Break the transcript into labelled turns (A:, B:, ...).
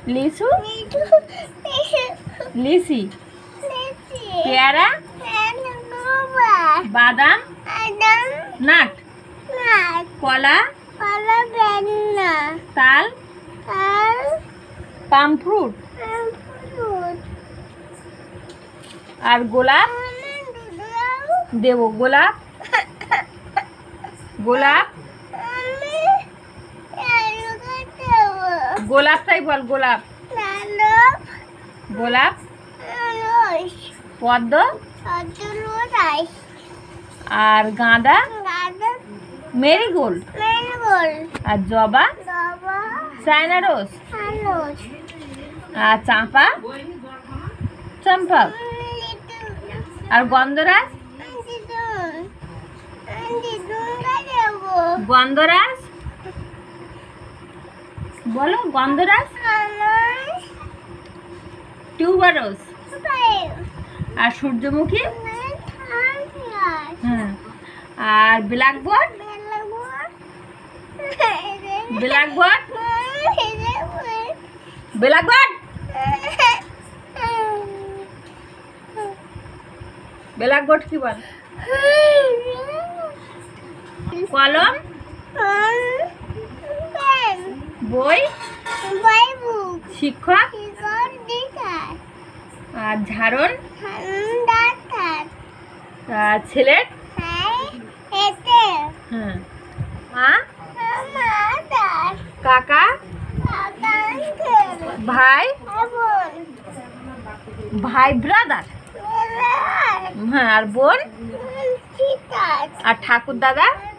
A: লিচু, লিচি, পেয়ারা, বাদাম, নাট, কলা, তাল, পাম ফ্রুট, আর গোলাপ দেব। গোলাপ, গোলাপ, গোলাপটাই বল। গোলাপ, গোলাপ, পদ্ম, আর গাঁদা, মেরিগোল্ড, আর জবা, চায়না রোজ, আর চাঁপা, চম্পা, আর গন্ধরাজ, গন্ধরাজ বলো। গন্ধরাজ, টিউবারোজ, আর সূর্যমুখী, হ্যাঁ, আর ব্ল্যাকবোর্ড, ব্ল্যাকবোর্ড, ব্ল্যাকবোর্ড, ব্ল্যাকবোর্ড কি বল? কলম, বই, শিক্ষক, আর ঝাড়ন, আর ছেলের, হ্যাঁ, মা, কাকা, ভাই, ভাই ব্রাদার, হ্যাঁ, আর বোন, আর ঠাকুর দাদা,